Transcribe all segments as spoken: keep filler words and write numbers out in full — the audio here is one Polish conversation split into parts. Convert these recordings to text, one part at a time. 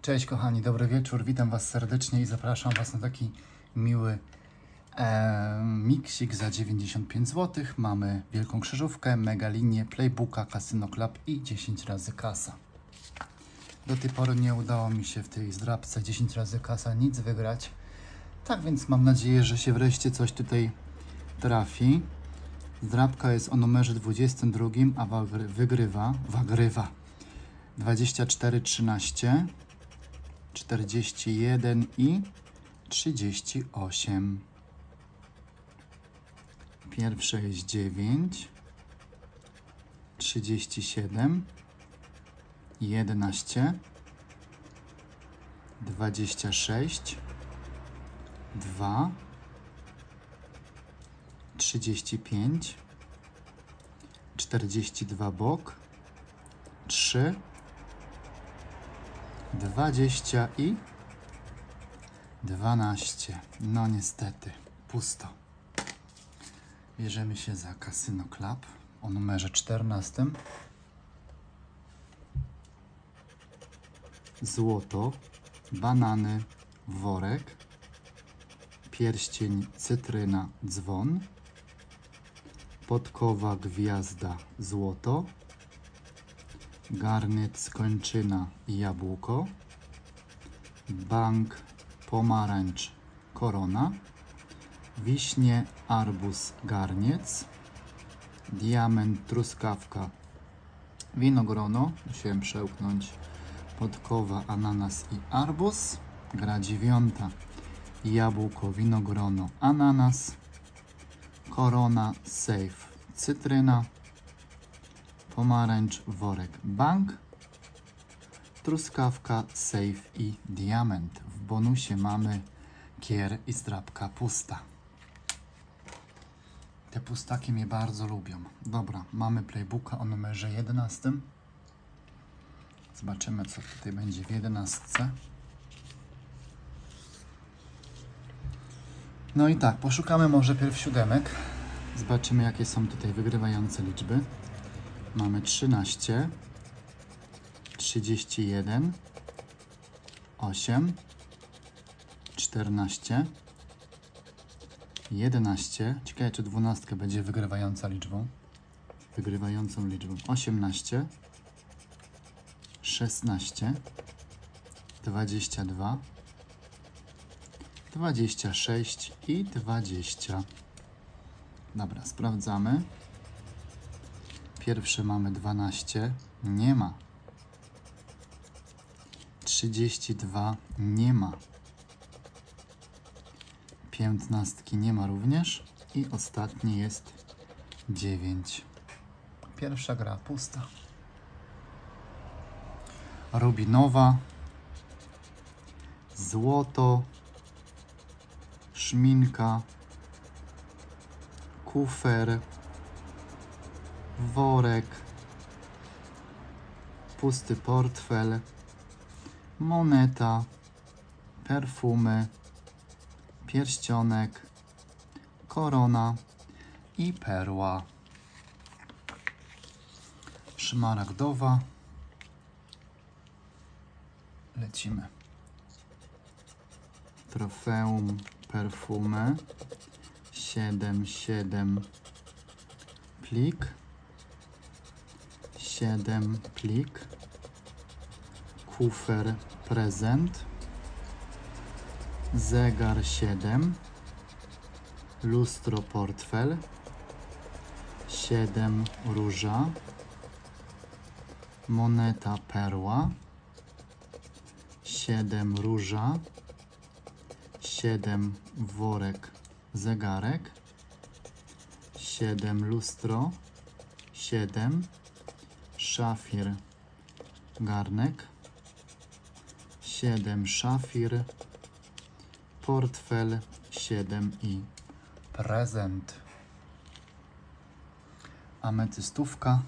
Cześć kochani, dobry wieczór, witam Was serdecznie i zapraszam Was na taki miły e, miksik za dziewięćdziesiąt pięć złotych. Mamy wielką krzyżówkę, mega linię, playbooka, Casino Club i dziesięć razy kasa. Do tej pory nie udało mi się w tej zdrabce dziesięć razy kasa nic wygrać. Tak więc mam nadzieję, że się wreszcie coś tutaj trafi. Zdrabka jest o numerze dwudziestym drugim, a wygrywa, wygrywa dwadzieścia cztery, trzynaście, czterdzieści jeden i trzydzieści osiem. Pierwsze jest dziewięć, trzydzieści siedem, jedenaście, dwadzieścia sześć, dwa, trzydzieści pięć, czterdzieści dwa bok, trzy, dwadzieścia i dwanaście. No niestety, pusto. Bierzemy się za Casino Club o numerze czternastym. Złoto, banany, worek, pierścień, cytryna, dzwon, podkowa, gwiazda, złoto, garnet, skończyna i jabłko, bank, pomarańcz, korona, wiśnie, arbuz, garniec, diament, truskawka, winogrono, musiałem przełknąć, podkowa, ananas i arbuz, gra dziewiąta, jabłko, winogrono, ananas, korona, safe, cytryna, pomarańcz, worek, bank, truskawka, safe i diament. W bonusie mamy kier i zdrabka pusta. Te pustaki mnie bardzo lubią. Dobra, mamy playbooka o numerze jedenastym. Zobaczymy, co tutaj będzie w jedenastce. No i tak, poszukamy może pierw siódemek. Zobaczymy, jakie są tutaj wygrywające liczby. Mamy trzynaście, trzydzieści jeden, osiem, czternaście, jedenaście. Ciekawe, czy dwunastka będzie wygrywająca liczbą. Wygrywającą liczbą. osiemnaście, szesnaście, dwadzieścia dwa, dwadzieścia sześć i dwadzieścia. Dobra, sprawdzamy. Pierwsze mamy dwanaście, nie ma. trzydzieści dwa, nie ma. piętnastki nie ma również. I ostatni jest dziewięć. Pierwsza gra pusta. Rubinowa, złoto, szminka, kufer, worek, pusty portfel, moneta, perfumy, pierścionek, korona i perła. Szmaragdowa. Lecimy. Trofeum, perfumy, siedem, siedem, plik, siedem, plik, kufer, prezent, zegar, siedem, lustro, portfel, siedem, róża, moneta, perła, siedem, róża, siedem, worek, zegarek, siedem, lustro, siedem, szafir, garnek, siedem, szafir, portfel, siedem i prezent. Ametystówka,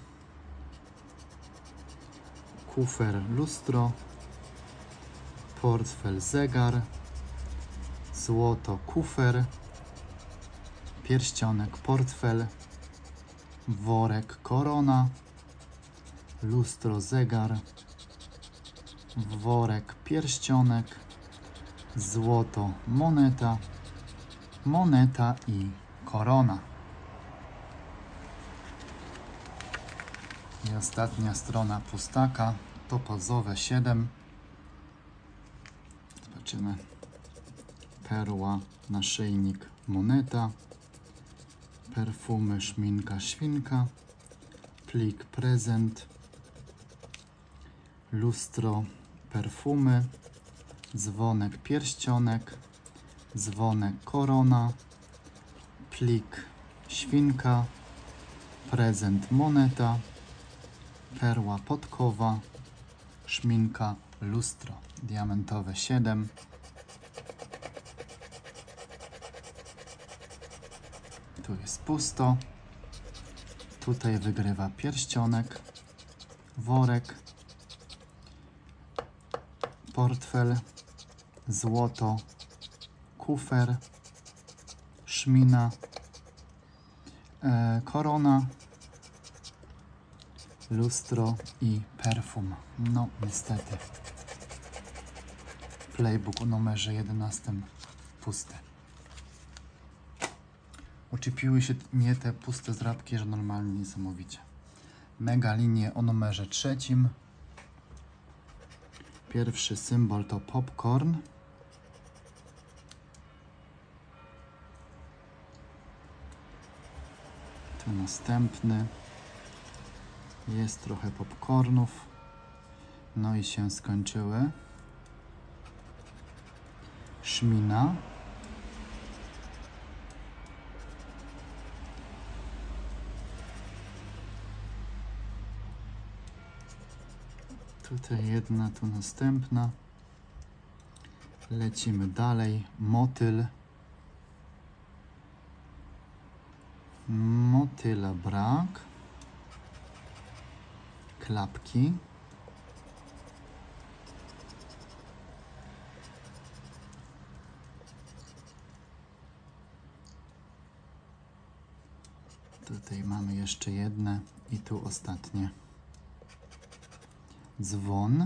kufer, lustro, portfel, zegar, złoto, kufer, pierścionek, portfel, worek, korona, lustro, zegar, worek, pierścionek, złoto, moneta, moneta i korona. I ostatnia strona pustaka, topozowe siedem. Zobaczymy. Perła, naszyjnik, moneta, perfumy, szminka, świnka, plik, prezent, lustro, perfumy, dzwonek, pierścionek, dzwonek, korona, plik, świnka, prezent, moneta, perła, podkowa, szminka, lustro. Diamentowe siedem. Tu jest pusto. Tutaj wygrywa pierścionek, worek, portfel, złoto, kufer, szmina, e, korona, lustro i perfum. No niestety playbook o numerze jedenastym pusty. Uczepiły się mnie te puste zrabki, że normalnie niesamowicie. Mega linie o numerze trzecim. Pierwszy symbol to popcorn. Tu następny. Jest trochę popcornów. No i się skończyły. Szmina. Tutaj jedna, tu następna. Lecimy dalej. Motyl. Motyla brak. Klapki. Tutaj mamy jeszcze jedne i tu ostatnie. Dzwon.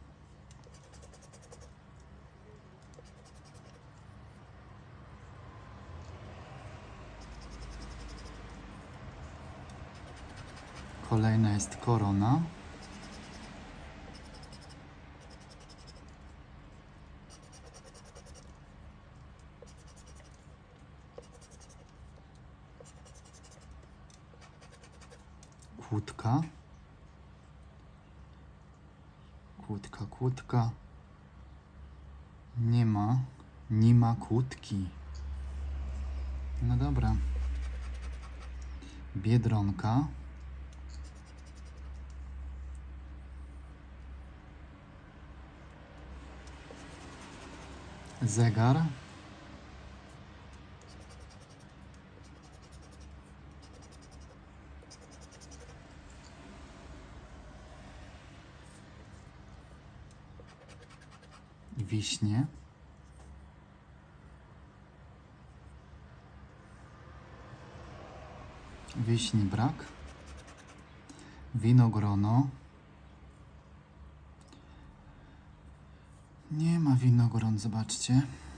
Kolejna jest korona. Kłódka. Kłódka, kłódka. Nie ma, nie ma kłódki. No dobra. Biedronka. Zegar. Wiśnie. Wiśni brak. Winogrono. Nie ma winogron, zobaczcie.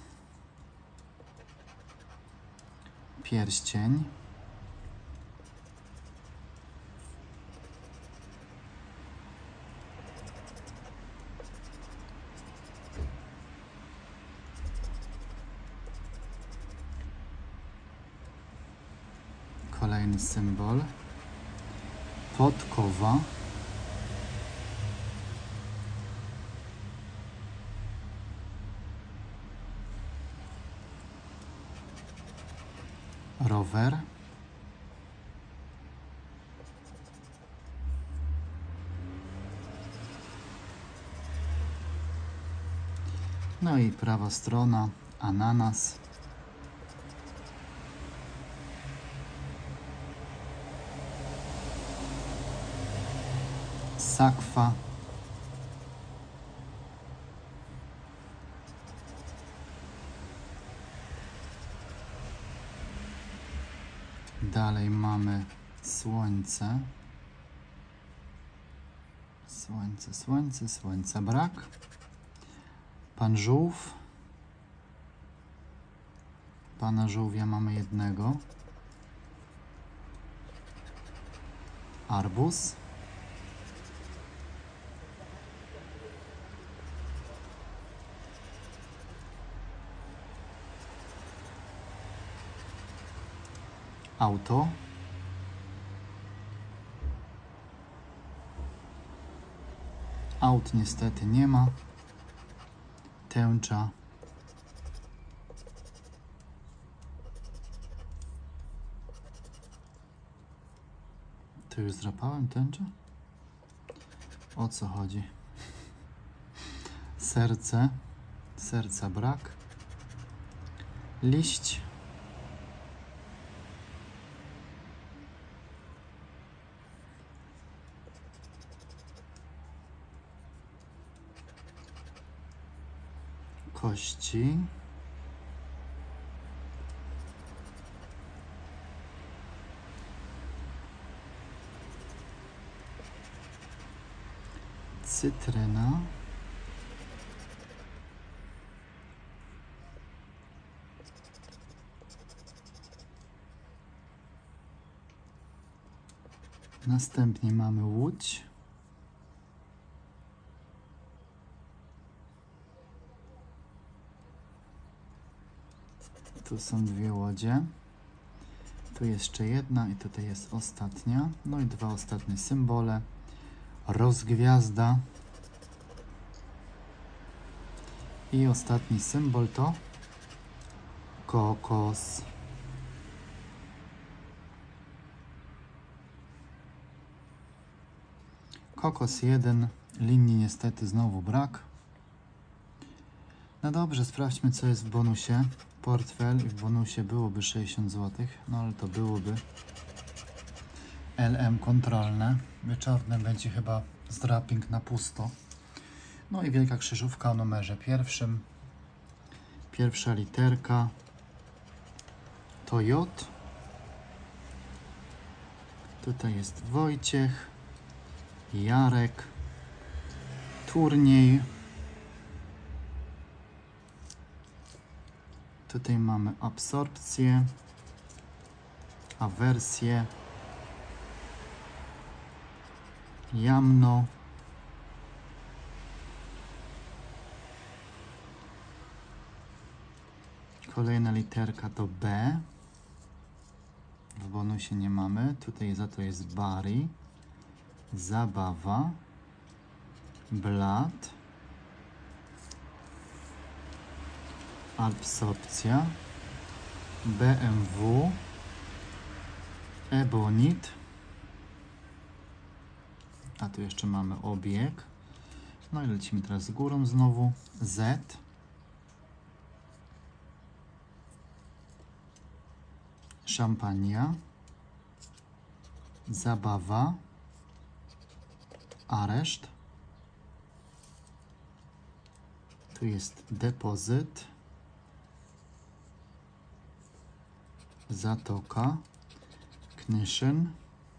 Pierścień. Kolejny symbol. Podkowa. Rower. No i prawa strona. Ananas. Sakwa. Dalej mamy słońce. Słońce, słońce, słońca brak. Pan żółw. Pana żółwia mamy jednego. Arbuz. Auto. Aut niestety nie ma. Tęcza. To już zdrapałem tęczę? O co chodzi? Serce. Serca brak. Liść. Kości. Cytryna. Następnie mamy łódź. Tu są dwie łodzie. Tu jeszcze jedna i tutaj jest ostatnia. No i dwa ostatnie symbole. Rozgwiazda. I ostatni symbol to kokos. Kokos jeden. Linii niestety znowu brak. No dobrze, sprawdźmy co jest w bonusie. Portfel i w bonusie byłoby sześćdziesiąt złotych, no ale to byłoby L M kontrolne. Wieczorne będzie chyba zdrapping na pusto. No i wielka krzyżówka o numerze pierwszym. Pierwsza literka to J. Tutaj jest Wojciech, Jarek, turniej. Tutaj mamy absorpcję, awersję, jamno, kolejna literka to B, w bonusie nie mamy, tutaj za to jest Bari, zabawa, blat, absorpcja, B M W, ebonit, a tu jeszcze mamy obieg, no i lecimy teraz z górą znowu, Z, szampania, zabawa, areszt, tu jest depozyt, zatoka, knyszyn,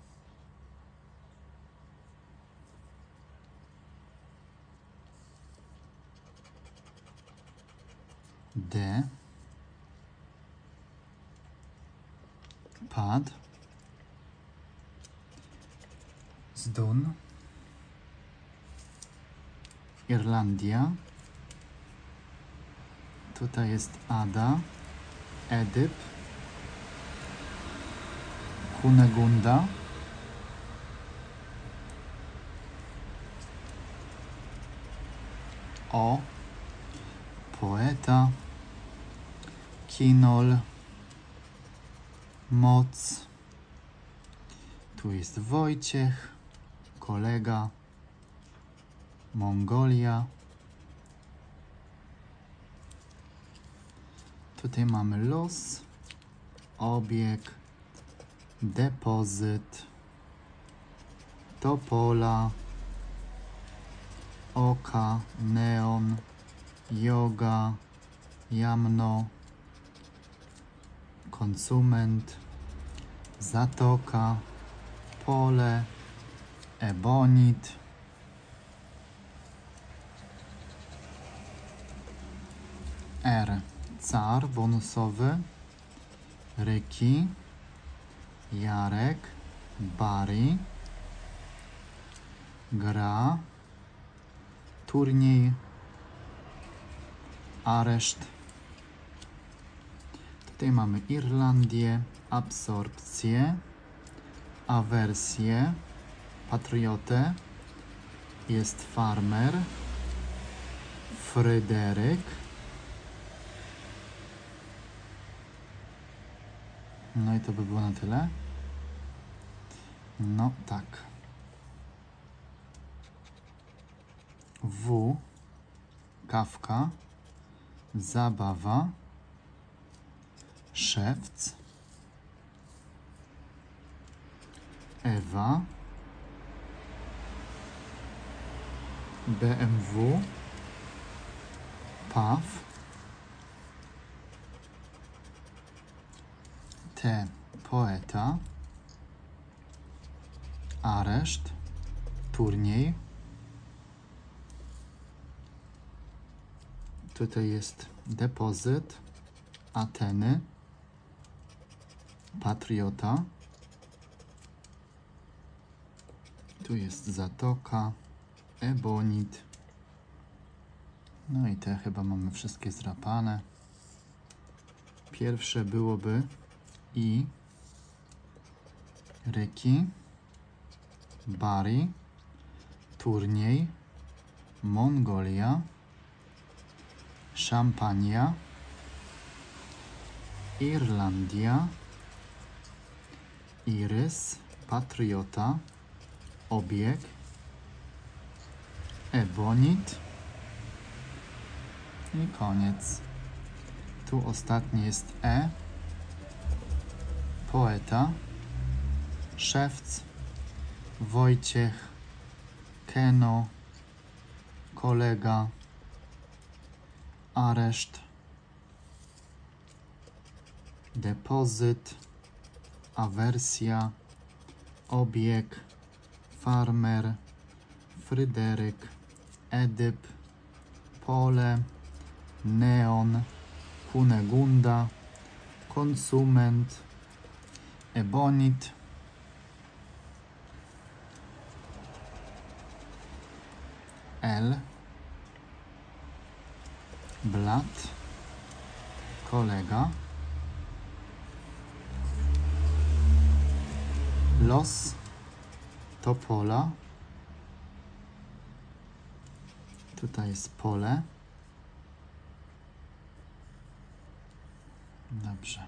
D, pad, zdun, Irlandia, tutaj jest Ada, Edyp, Kunegunda, O, poeta, Kinol, moc, tu jest Wojciech, kolega, Mongolia, tutaj mamy los, obieg, depozyt, topola, oka, neon, yoga, jamno, konsument, zatoka, pole, ebonit, R. Car bonusowy. Ryki. Jarek. Bari. Gra. Turniej. Areszt. Tutaj mamy Irlandię. Absorpcję. Awersję. Patriotę. Jest farmer. Fryderyk. No i to by było na tyle. No tak. W. Kawka. Zabawa. Szewc. Ewa. B M W. Paw. T. Poeta. Areszt. Turniej. Tutaj jest depozyt. Ateny. Patriota. Tu jest zatoka. Ebonit. No i te chyba mamy wszystkie zdrapane. Pierwsze byłoby I. Ryki. Bari. Turniej. Mongolia. Szampania. Irlandia. Irys. Patriota. Obieg. Ebonit. I koniec. Tu ostatni jest E. Poeta. Szewc. Wojciech. Keno. Kolega. Areszt. Depozyt. Awersja. Obieg. Farmer. Fryderyk. Edyp. Pole. Neon. Kunegunda. Konsument. Ebonit. L. Blat. Kolega. Los. Topola. Tutaj jest pole. Dobrze.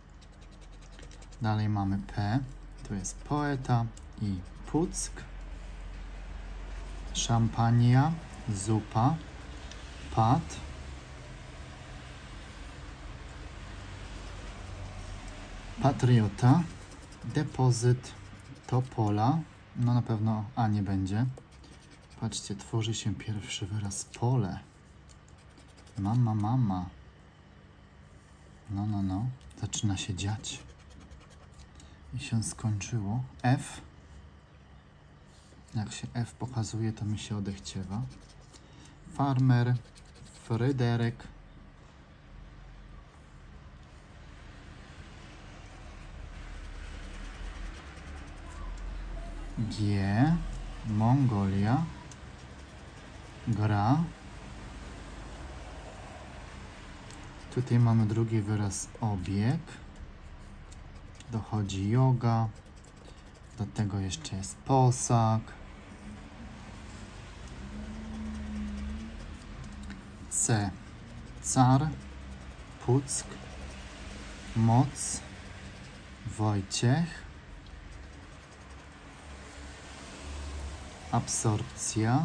Dalej mamy P. Tu jest poeta i puck. Szampania. Zupa. Pad. Patriota. Depozyt. Topola. No na pewno A nie będzie. Patrzcie, tworzy się pierwszy wyraz pole. Mama, mama. No, no, no. Zaczyna się dziać. I się skończyło. F. Jak się F pokazuje, to mi się odechciewa. Farmer. Fryderyk. G. Mongolia. Gra. Tutaj mamy drugi wyraz obieg. Dochodzi yoga. Do tego jeszcze jest posag. C. Car. Puck. Moc. Wojciech. Absorpcja.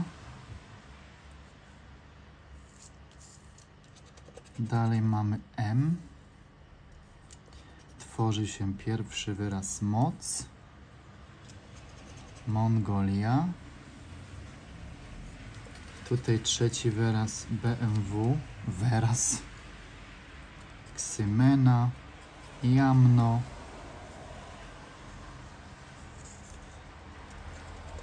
Dalej mamy M. Tworzy się pierwszy wyraz moc. Mongolia. Tutaj trzeci wyraz B M W. Wyraz. Ksymena. Jamno.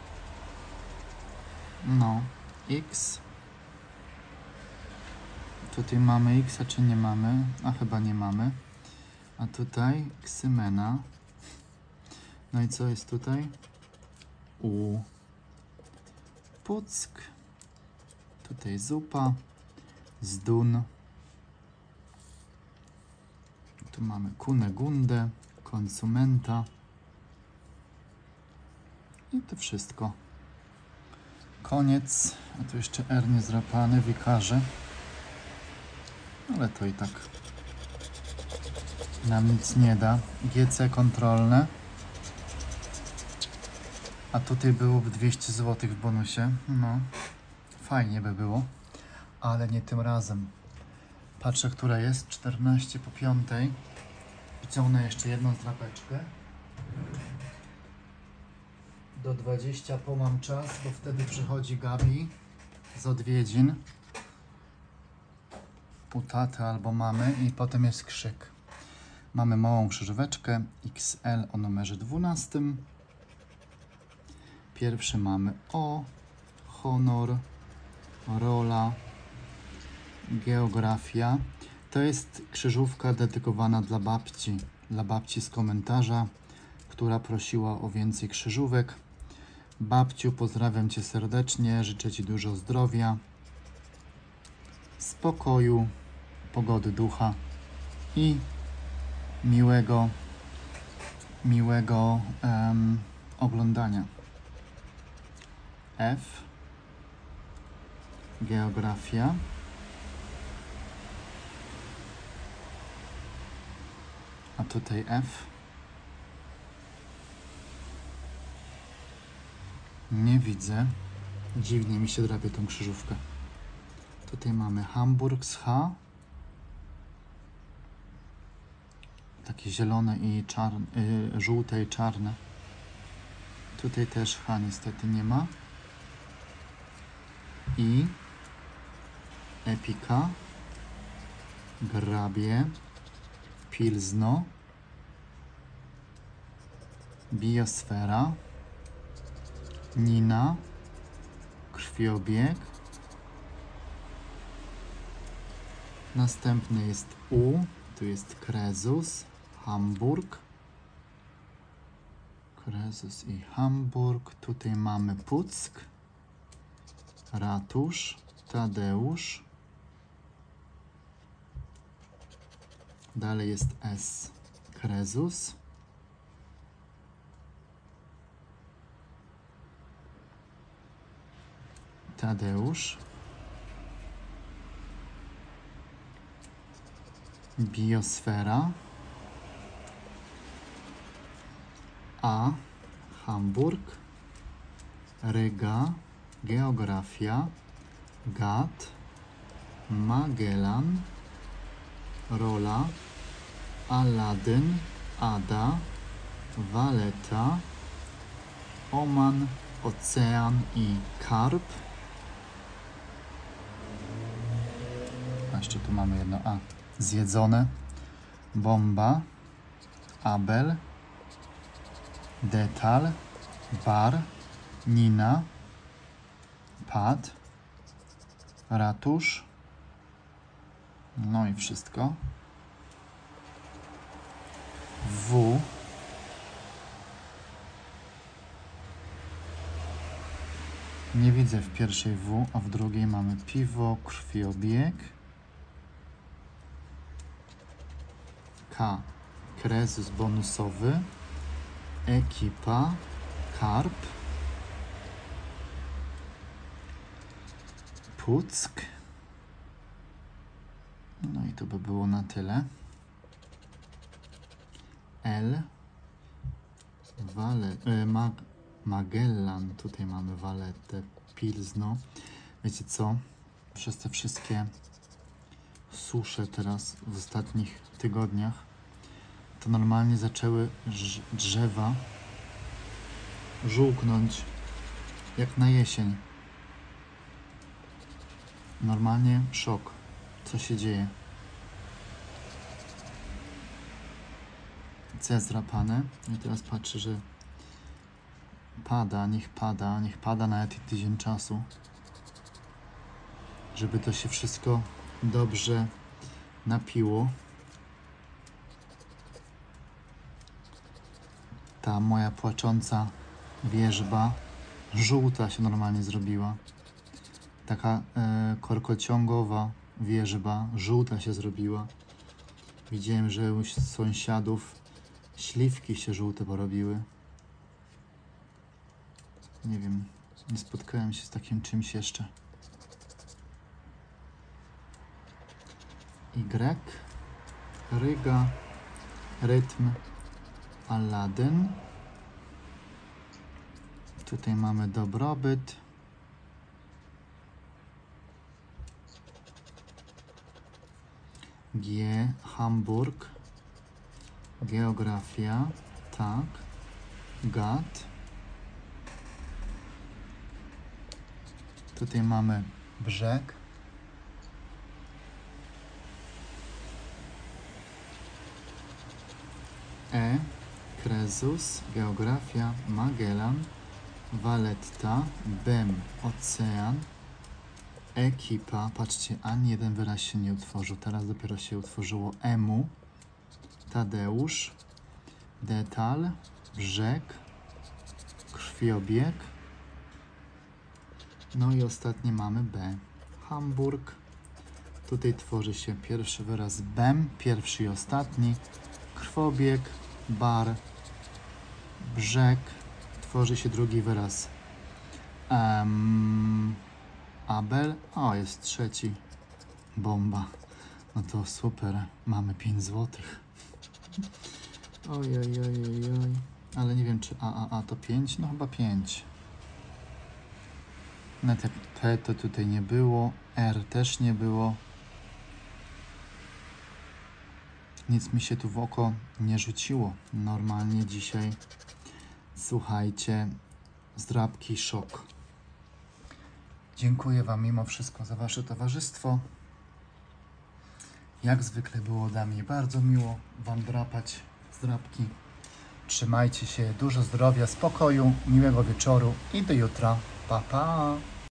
No. X. Tutaj mamy X, a czy nie mamy? A chyba nie mamy. A tutaj Xymena. No i co jest tutaj? U. Puck. Tutaj zupa. Zdun. Tu mamy Kunegundę, Konsumenta. I to wszystko. Koniec. A tu jeszcze R niezdrapany, wikarze. Ale to i tak nam nic nie da. G C kontrolne. A tutaj byłoby dwieście złotych w bonusie. No, fajnie by było. Ale nie tym razem. Patrzę, która jest. czternaście po piątej. Wyciągnę jeszcze jedną zdrapeczkę. Do dwudziestu po mam czas, bo wtedy przychodzi Gabi z odwiedzin u taty albo mamy i potem jest krzyk. Mamy małą krzyżóweczkę X L o numerze dwunastym. Pierwszy mamy O, honor, rola, geografia. To jest krzyżówka dedykowana dla babci. Dla babci z komentarza, która prosiła o więcej krzyżówek. Babciu, pozdrawiam Cię serdecznie, życzę Ci dużo zdrowia, spokoju, pogody ducha i miłego, miłego um, oglądania. F, geografia. A tutaj F. Nie widzę. Dziwnie mi się drapie tą krzyżówkę. Tutaj mamy Hamburg z H. Takie zielone i czarne, yy, żółte i czarne. Tutaj też H niestety nie ma. I Epika, Grabie, Pilzno, Biosfera, Nina, Krwiobieg. Następny jest U, tu jest Krezus, Hamburg. Krezus i Hamburg. Tutaj mamy Puck, Ratusz, Tadeusz. Dalej jest S, Krezus. Tadeusz. Biosfera. A, Hamburg. Ryga, geografia. Gad, Magellan, Rola, Aladdin, Ada, Valletta, Oman, Ocean i Karp. A jeszcze tu mamy jedno A. Zjedzone. Bomba, Abel, Detal, Bar, Nina, Pad, Ratusz. No i wszystko. W. Nie widzę w pierwszej W, a w drugiej mamy piwo, krwiobieg. K. Krezus bonusowy. Ekipa. Karp. Puck. No i to by było na tyle. L. Wale, e, Mag, Magellan. Tutaj mamy Vallettę, Pilzno. Wiecie co? Przez te wszystkie susze teraz w ostatnich tygodniach to normalnie zaczęły drzewa żółknąć jak na jesień. Normalnie szok. Co się dzieje? C zdrapane. I teraz patrzę, że pada, niech pada, niech pada nawet tydzień czasu, żeby to się wszystko dobrze napiło. Ta moja płacząca wierzba żółta się normalnie zrobiła. Taka e, korkociągowa wierzba żółta się zrobiła. Widziałem, że u sąsiadów śliwki się żółte porobiły. Nie wiem, nie spotkałem się z takim czymś jeszcze. Y, Ryga, rytm, Aladdin. Tutaj mamy dobrobyt. G, Hamburg. Geografia, tak. Gad. Tutaj mamy brzeg. E, Krezus, geografia, Magellan, Valletta, Bem, ocean, ekipa, patrzcie, ani jeden wyraz się nie utworzył, teraz dopiero się utworzyło emu, Tadeusz, detal, brzeg, krwiobieg, no i ostatnie mamy B, Hamburg, tutaj tworzy się pierwszy wyraz bem, pierwszy i ostatni, krwobieg, bar, brzeg, tworzy się drugi wyraz um, Abel, o jest trzeci, bomba, no to super, mamy pięć złotych. Oj, oj, oj, oj, oj, ale nie wiem czy A, A, A to pięć, no chyba pięć. Nawet jak P to tutaj nie było, R też nie było. Nic mi się tu w oko nie rzuciło. Normalnie dzisiaj, słuchajcie, zdrabki szok. Dziękuję Wam mimo wszystko za Wasze towarzystwo. Jak zwykle było dla mnie bardzo miło Wam drapać zdrabki. Trzymajcie się, dużo zdrowia, spokoju, miłego wieczoru i do jutra. Pa, pa!